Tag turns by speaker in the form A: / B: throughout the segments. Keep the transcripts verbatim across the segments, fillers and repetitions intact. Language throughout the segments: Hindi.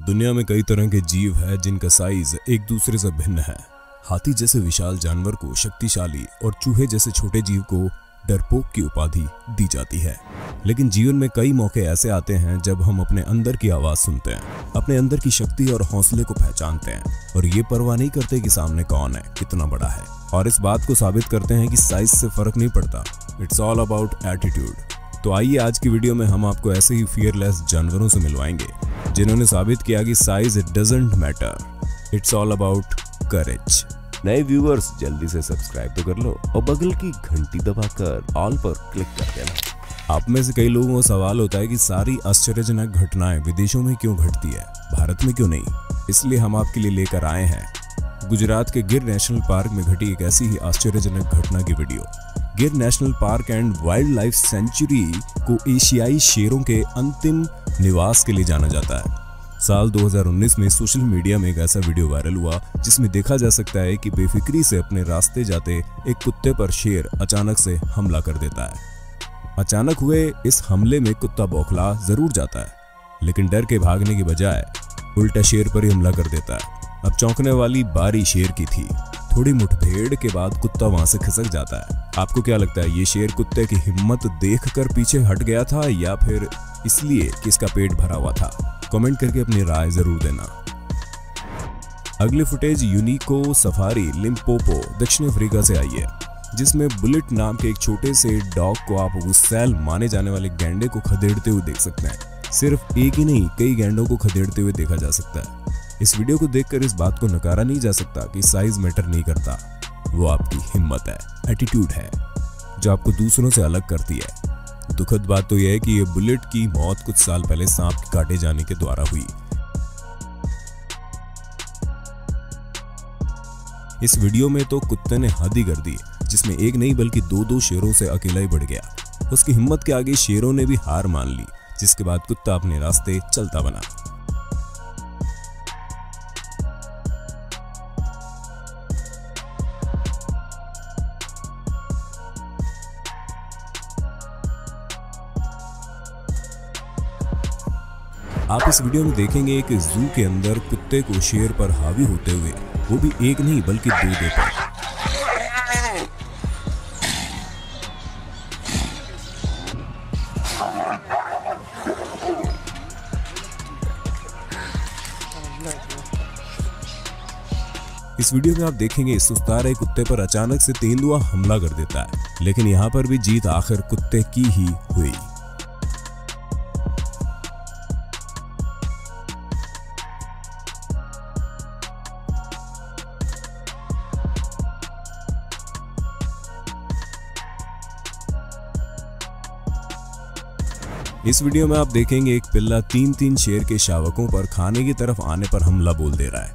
A: दुनिया में कई तरह के जीव हैं जिनका साइज एक दूसरे से भिन्न है। हाथी जैसे विशाल जानवर को शक्तिशाली और चूहे जैसे छोटे जीव को डरपोक की उपाधि दी जाती है। लेकिन जीवन में कई मौके ऐसे आते हैं जब हम अपने अंदर की आवाज सुनते हैं, अपने अंदर की शक्ति और हौसले को पहचानते हैं और ये परवाह नहीं करते कि सामने कौन है, कितना बड़ा है, और इस बात को साबित करते हैं कि साइज से फर्क नहीं पड़ता। It's all about attitude. तो आइए आज की वीडियो में हम आपको ऐसे ही फियरलेस जानवरों से मिलवाएंगे जिन्होंने साबित किया कि size it doesn't matter, it's all about courage.
B: नए व्यूअर्स जल्दी से सब्सक्राइब तो कर लो और बगल की घंटी दबाकर ऑल पर क्लिक कर देना।
A: आप में से कई लोगों को सवाल होता है कि सारी आश्चर्यजनक घटनाएं विदेशों में क्यों घटती है, भारत में क्यों नहीं। इसलिए हम आपके लिए लेकर आए हैं गुजरात के गिर नेशनल पार्क में घटी एक ऐसी ही आश्चर्यजनक घटना की video. Gir national park and wildlife sanctuary को एशियाई शेरों के अंतिम निवास के लिए जाना जाता है। साल दो हज़ार उन्नीस में सोशल मीडिया में एक ऐसा वीडियो वायरल हुआ जिसमें देखा जा सकता है कि बेफिक्री से अपने रास्ते जाते एक कुत्ते पर शेर अचानक से हमला कर देता है। अचानक हुए इस हमले में कुत्ता बौखला जरूर जाता है, लेकिन डर के भागने की बजाय उल्टा शेर पर ही हमला कर देता है। अब चौंकने वाली बारी शेर की थी। थोड़ी मुठभेड़ के बाद कुत्ता वहां से खिसक जाता है। आपको क्या लगता है, ये शेर कुत्ते की हिम्मत देखकर पीछे हट गया था या फिर इसलिए कि इसका पेट भरा हुआ था? कमेंट करके अपनी राय जरूर देना। अगली फुटेज यूनिको सफारी लिम्पोपो दक्षिण अफ्रीका से आई है, जिसमें बुलेट नाम के एक छोटे से डॉग को आप गुस्सैल माने जाने वाले गैंडे को खदेड़ते हुए देख सकते हैं। सिर्फ एक ही नहीं, कई गैंडों को खदेड़ते हुए देखा जा सकता है। इस वीडियो को देखकर इस बात को नकारा नहीं जा सकता कि साइज मैटर नहीं करता, वो आपकी हिम्मत है, एटीट्यूड है, जो आपको दूसरों से अलग करती है। दुखद बात तो यह है कि ये बुलेट की मौत कुछ साल पहले सांप के काटे जाने के द्वारा हुई। इस वीडियो में तो कुत्ते ने हद ही कर दी, जिसमें एक नहीं बल्कि दो दो शेरों से अकेला ही बढ़ गया। उसकी हिम्मत के आगे शेरों ने भी हार मान ली, जिसके बाद कुत्ता अपने रास्ते चलता बना। आप इस वीडियो में देखेंगे एक जू के अंदर कुत्ते को शेर पर हावी होते हुए, वो भी एक नहीं बल्कि दो दो पर। इस वीडियो में आप देखेंगे सुस्ता रहे कुत्ते पर अचानक से तेंदुआ हमला कर देता है, लेकिन यहाँ पर भी जीत आखिर कुत्ते की ही हुई। इस वीडियो में आप देखेंगे एक पिल्ला तीन तीन शेर के शावकों पर खाने की तरफ आने पर हमला बोल दे रहा है।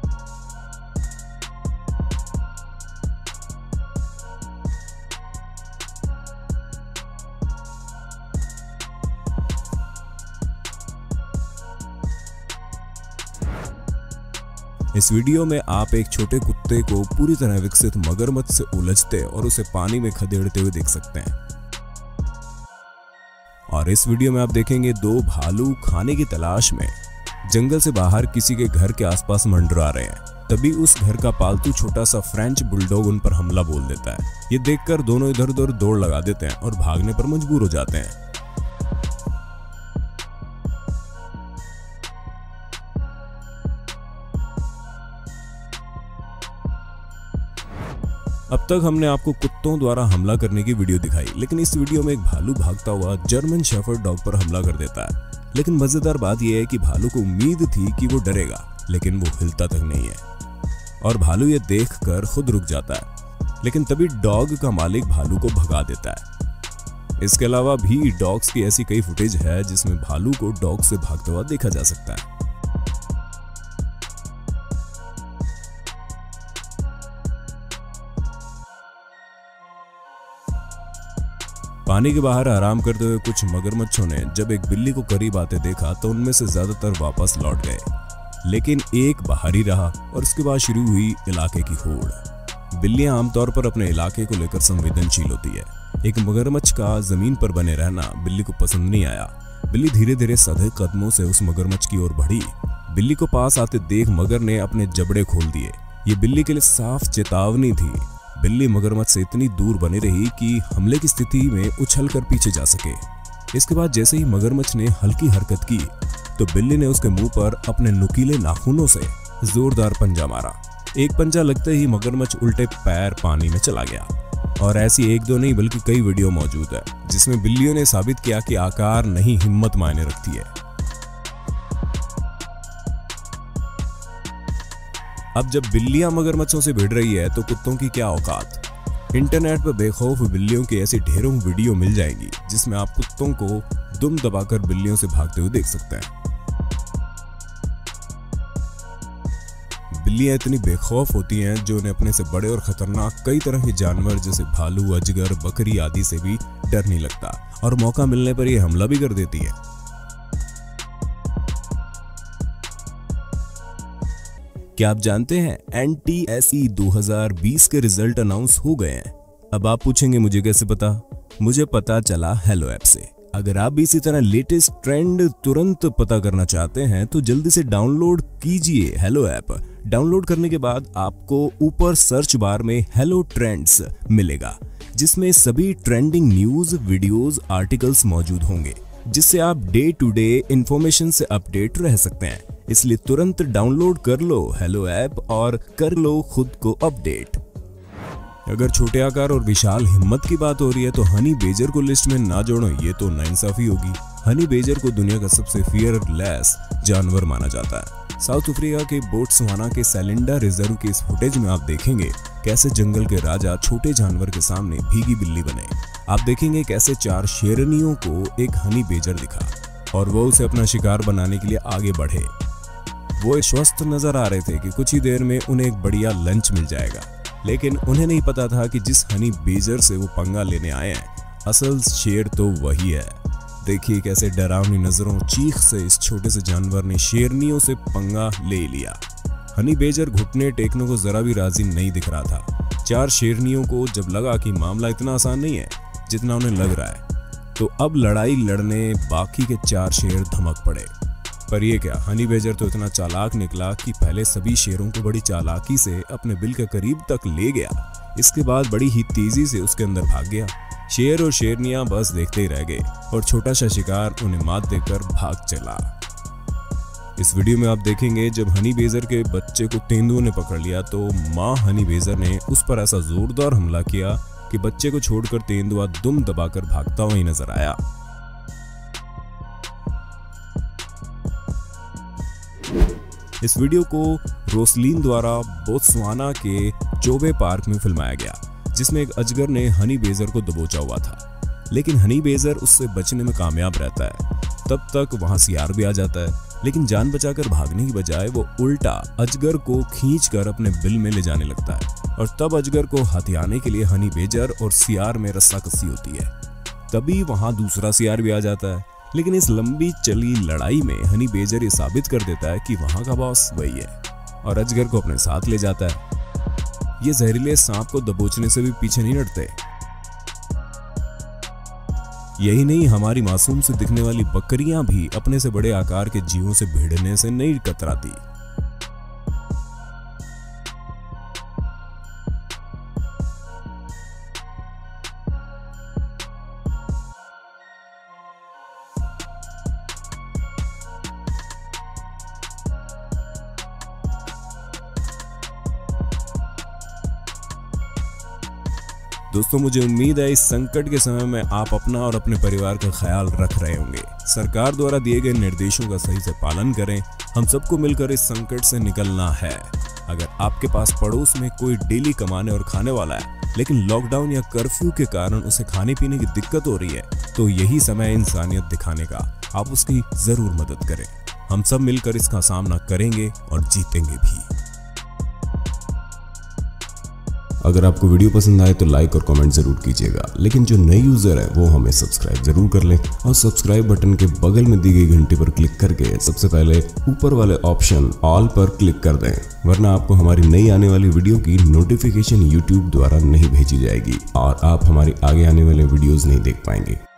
A: इस वीडियो में आप एक छोटे कुत्ते को पूरी तरह विकसित मगरमच्छ से उलझते और उसे पानी में खदेड़ते हुए देख सकते हैं। और इस वीडियो में आप देखेंगे दो भालू खाने की तलाश में जंगल से बाहर किसी के घर के आसपास मंडरा रहे हैं। तभी उस घर का पालतू छोटा सा फ्रेंच बुलडॉग उन पर हमला बोल देता है। ये देखकर दोनों इधर उधर दौड़ लगा देते हैं और भागने पर मजबूर हो जाते हैं। अब तक हमने आपको कुत्तों द्वारा हमला करने की वीडियो दिखाई, लेकिन इस वीडियो में एक भालू भागता हुआ जर्मन शेफर्ड डॉग पर हमला कर देता है। लेकिन मजेदार बात यह है कि भालू को उम्मीद थी कि वो डरेगा, लेकिन वो हिलता तक नहीं है और भालू ये देखकर खुद रुक जाता है। लेकिन तभी डॉग का मालिक भालू को भगा देता है। इसके अलावा भी डॉग्स की ऐसी कई फुटेज है जिसमें भालू को डॉग से भागता हुआ देखा जा सकता है। पानी के बाहर आराम करते हुए कुछ मगरमच्छों ने जब एक बिल्ली को करीब आते देखा तो उनमें से ज्यादातर वापस लौट गए, लेकिन एक बाहर ही रहा और उसके बाद शुरू हुई इलाके की होड़। बिल्लियां आमतौर पर अपने इलाके को लेकर संवेदनशील होती है। एक मगरमच्छ का जमीन पर बने रहना बिल्ली को पसंद नहीं आया। बिल्ली धीरे धीरे सधे कदमों से उस मगरमच्छ की ओर बढ़ी बिल्ली को पास आते देख मगर ने अपने जबड़े खोल दिए। ये बिल्ली के लिए साफ चेतावनी थी। बिल्ली मगरमच्छ से इतनी दूर बनी रही कि हमले की स्थिति में उछलकर पीछे जा सके। इसके बाद जैसे ही मगरमच्छ ने हल्की हरकत की तो बिल्ली ने उसके मुंह पर अपने नुकीले नाखूनों से जोरदार पंजा मारा। एक पंजा लगते ही मगरमच्छ उल्टे पैर पानी में चला गया। और ऐसी एक दो नहीं बल्कि कई वीडियो मौजूद है जिसमें बिल्लियों ने साबित किया कि आकार नहीं हिम्मत मायने रखती है। अब जब बिल्लियां मगरमच्छों से भिड़ रही है तो कुत्तों की क्या औकात। इंटरनेट पर बेखौफ बिल्लियों की ऐसी ढेरों वीडियो मिल जाएंगी जिसमें आप कुत्तों को दुम दबाकर बिल्लियों से भागते हुए देख सकते हैं। बिल्लियां इतनी बेखौफ होती हैं जो उन्हें अपने से बड़े और खतरनाक कई तरह के जानवर जैसे भालू, अजगर, बकरी आदि से भी डर नहीं लगता और मौका मिलने पर ये हमला भी कर देती है। क्या आप जानते हैं एन टी एस ई दो हज़ार बीस के रिजल्ट अनाउंस हो गए हैं। अब आप पूछेंगे मुझे कैसे पता। मुझे पता चला हेलो ऐप से। अगर आप भी इसी तरह लेटेस्ट ट्रेंड तुरंत पता करना चाहते हैं तो जल्दी से डाउनलोड कीजिए हेलो ऐप। डाउनलोड करने के बाद आपको ऊपर सर्च बार में हेलो ट्रेंड्स मिलेगा जिसमें सभी ट्रेंडिंग न्यूज, वीडियोस, आर्टिकल्स मौजूद होंगे जिससे आप डे टू डे इंफॉर्मेशन से अपडेट रह सकते हैं। इसलिए तुरंत डाउनलोड कर लो हेलो ऐप और कर लो खुद को अपडेट। अगर छोटे आकार और विशाल हिम्मत की बात हो रही है तो हनी बेजर को लिस्ट में ना जोड़ो, ये तो नाइंसाफी होगी। हनी बेजर को दुनिया का सबसे फियरलेस जानवर माना जाता है। साउथ अफ्रीका के बोट्सवाना के सैलिंडा रिजर्व के इस फुटेज में आप देखेंगे कैसे जंगल के राजा छोटे जानवर के सामने भीगी बिल्ली बने। आप देखेंगे कैसे चार शेरनियों को एक हनी बेजर दिखा और वो उसे अपना शिकार बनाने के लिए आगे बढ़े। वो स्वस्थ नजर आ रहे थे कि कुछ ही देर में उन्हें एक बढ़िया लंच मिल जाएगा, लेकिन उन्हें नहीं पता था कि जिस हनी बेजर से वो पंगा लेने आए हैं असल शेर तो वही है। देखिए कैसे डरावनी नजरों चीख से इस छोटे से जानवर ने शेरनियों से पंगा ले लिया। हनी बेजर घुटने टेकने को जरा भी राजी नहीं दिख रहा था। चार शेरनियों को जब लगा कि मामला इतना आसान नहीं है जितना उन्हें लग रहा है तो अब लड़ाई लड़ने बाकी के चार शेर धमक पड़े। पर ये क्या, हनी बेजर तो इतना चालाक निकला कि पहले सभी शेरों को बड़ी चालाकी से अपने बिल के करीब तक ले गया। इसके बाद बड़ी ही तेजी से उसके अंदर भाग गया। शेर और शेरनियां बस देखते ही रह गए और छोटा सा शिकार उन्हें मात देकर भाग चला। इस वीडियो में आप देखेंगे जब हनी बेजर के बच्चे को तेंदुओं ने पकड़ लिया तो माँ हनी बेजर ने उस पर ऐसा जोरदार हमला किया कि बच्चे को छोड़कर तेंदुआ दुम दबाकर भागता हुआ ही नजर आया। इस वीडियो को रोसलिन द्वारा बोत्सवाना के चोबे पार्क में फिल्माया गया जिसमें एक अजगर ने हनी बेजर को दबोचा हुआ था, लेकिन हनी बेजर उससे बचने में कामयाब रहता है। तब तक वहां सियार भी आ जाता है, लेकिन जान बचाकर भागने की बजाय वो उल्टा अजगर को खींचकर अपने बिल में ले जाने लगता है और तब अजगर को हथियाने के लिए हनी बेजर और सियार में रस्साकसी होती है। तभी वहां दूसरा सियार भी आ जाता है, लेकिन इस लंबी चली लड़ाई में हनी बेजर ये साबित कर देता है कि वहां का बॉस वही है और अजगर को अपने साथ ले जाता है। ये जहरीले सांप को दबोचने से भी पीछे नहीं हटते। यही नहीं, हमारी मासूम से दिखने वाली बकरियां भी अपने से बड़े आकार के जीवों से भिड़ने से नहीं कतराती। दोस्तों, मुझे उम्मीद है इस संकट के समय में आप अपना और अपने परिवार का ख्याल रख रहे होंगे। सरकार द्वारा दिए गए निर्देशों का सही से पालन करें। हम सबको मिलकर इस संकट से निकलना है। अगर आपके पास पड़ोस में कोई डेली कमाने और खाने वाला है लेकिन लॉकडाउन या कर्फ्यू के कारण उसे खाने पीने की दिक्कत हो रही है तो यही समय है इंसानियत दिखाने का। आप उसकी जरूर मदद करें। हम सब मिलकर इसका सामना करेंगे और जीतेंगे भी।
B: अगर आपको वीडियो पसंद आए तो लाइक और कमेंट जरूर कीजिएगा, लेकिन जो नए यूजर है वो हमें सब्सक्राइब जरूर कर लें और सब्सक्राइब बटन के बगल में दी गई घंटी पर क्लिक करके सबसे पहले ऊपर वाले ऑप्शन ऑल पर क्लिक कर दें, वरना आपको हमारी नई आने वाली वीडियो की नोटिफिकेशन यूट्यूब द्वारा नहीं भेजी जाएगी और आप हमारी आगे आने वाले वीडियोज नहीं देख पाएंगे।